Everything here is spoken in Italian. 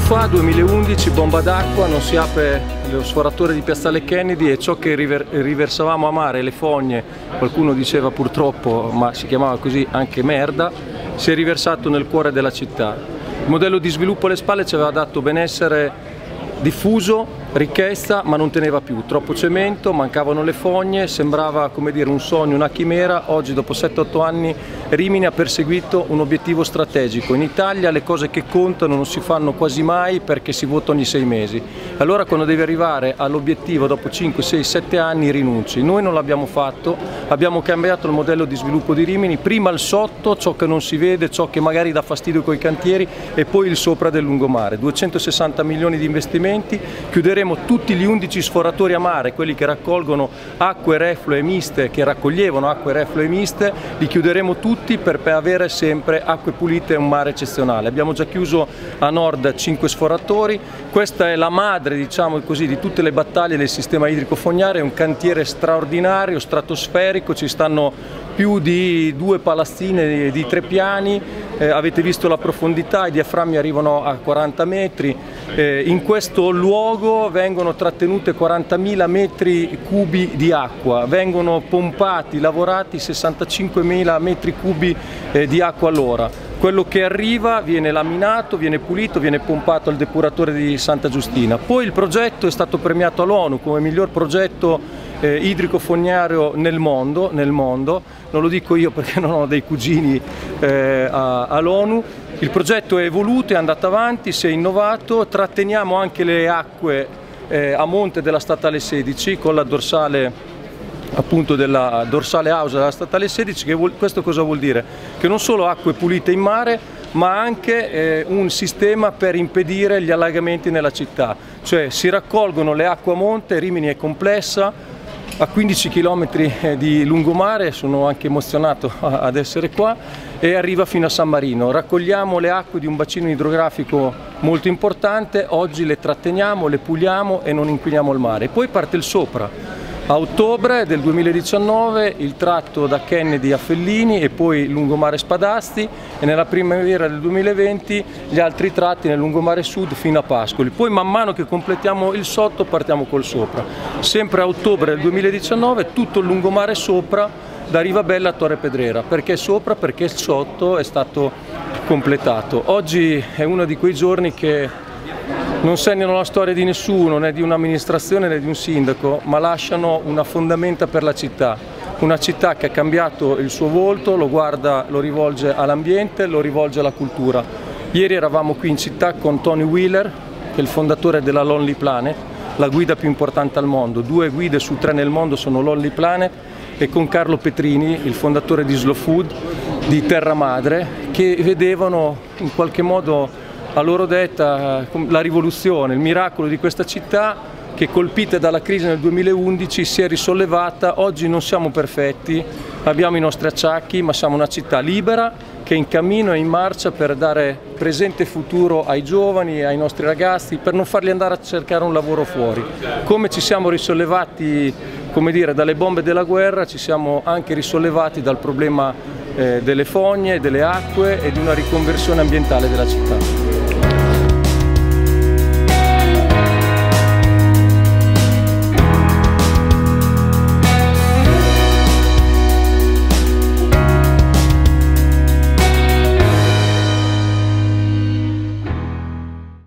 fa, 2011, bomba d'acqua, non si apre lo sforatore di Piazzale Kennedy e ciò che riversavamo a mare, le fogne, qualcuno diceva purtroppo, ma si chiamava così anche merda, si è riversato nel cuore della città. Il modello di sviluppo alle spalle ci aveva dato benessere diffuso, ricchezza, ma non teneva più, troppo cemento, mancavano le fogne, sembrava come dire un sogno, una chimera. Oggi dopo 7-8 anni Rimini ha perseguito un obiettivo strategico. In Italia le cose che contano non si fanno quasi mai perché si vota ogni 6 mesi. Allora quando devi arrivare all'obiettivo dopo 5, 6, 7 anni rinunci. Noi non l'abbiamo fatto, abbiamo cambiato il modello di sviluppo di Rimini, prima il sotto, ciò che non si vede, ciò che magari dà fastidio coi cantieri, e poi il sopra del lungomare. 260 milioni di investimenti, chiuderemo tutti gli 11 sforatori a mare, quelli che raccolgono acque reflue miste, che raccoglievano acque reflue miste, li chiuderemo tutti per avere sempre acque pulite e un mare eccezionale. Abbiamo già chiuso a nord 5 sforatori, questa è la madre, diciamo così, di tutte le battaglie del sistema idrico fognario, è un cantiere straordinario, stratosferico, ci stanno più di 2 palazzine di 3 piani, avete visto la profondità, i diaframmi arrivano a 40 metri, in questo luogo vengono trattenute 40.000 metri cubi di acqua, vengono pompati, lavorati 65.000 metri cubi di acqua all'ora. Quello che arriva viene laminato, viene pulito, viene pompato al depuratore di Santa Giustina. Poi il progetto è stato premiato all'ONU come miglior progetto idrico fognario nel mondo, non lo dico io perché non ho dei cugini all'ONU. Il progetto è evoluto, è andato avanti, si è innovato, tratteniamo anche le acque a monte della statale 16 con la dorsale, appunto della dorsale Ausa della statale 16, questo cosa vuol dire? Che non solo acque pulite in mare, ma anche un sistema per impedire gli allagamenti nella città, cioè si raccolgono le acque a monte. Rimini è complessa, a 15 km di lungomare, sono anche emozionato ad essere qua, e arriva fino a San Marino. Raccogliamo le acque di un bacino idrografico molto importante, oggi le tratteniamo, le puliamo e non inquiniamo il mare. Poi parte il sopra. A ottobre del 2019 il tratto da Kennedy a Fellini e poi il lungomare Spadasti, e nella primavera del 2020 gli altri tratti nel lungomare sud fino a Pascoli. Poi man mano che completiamo il sotto partiamo col sopra. Sempre a ottobre del 2019 tutto il lungomare sopra da Rivabella a Torre Pedrera. Perché sopra? Perché il sotto è stato completato. Oggi è uno di quei giorni che non segnano la storia di nessuno, né di un'amministrazione né di un sindaco, ma lasciano una fondamenta per la città. Una città che ha cambiato il suo volto, lo guarda, lo rivolge all'ambiente, lo rivolge alla cultura. Ieri eravamo qui in città con Tony Wheeler, che è il fondatore della Lonely Planet, la guida più importante al mondo. 2 guide su 3 nel mondo sono Lonely Planet, e con Carlo Petrini, il fondatore di Slow Food, di Terra Madre, che vedevano in qualche modo a loro detta la rivoluzione, il miracolo di questa città che, colpita dalla crisi nel 2011, si è risollevata. Oggi non siamo perfetti, abbiamo i nostri acciacchi, ma siamo una città libera che è in cammino e in marcia per dare presente e futuro ai giovani, ai nostri ragazzi, per non farli andare a cercare un lavoro fuori. Come ci siamo risollevati, come dire, dalle bombe della guerra, ci siamo anche risollevati dal problema delle fogne, delle acque e di una riconversione ambientale della città.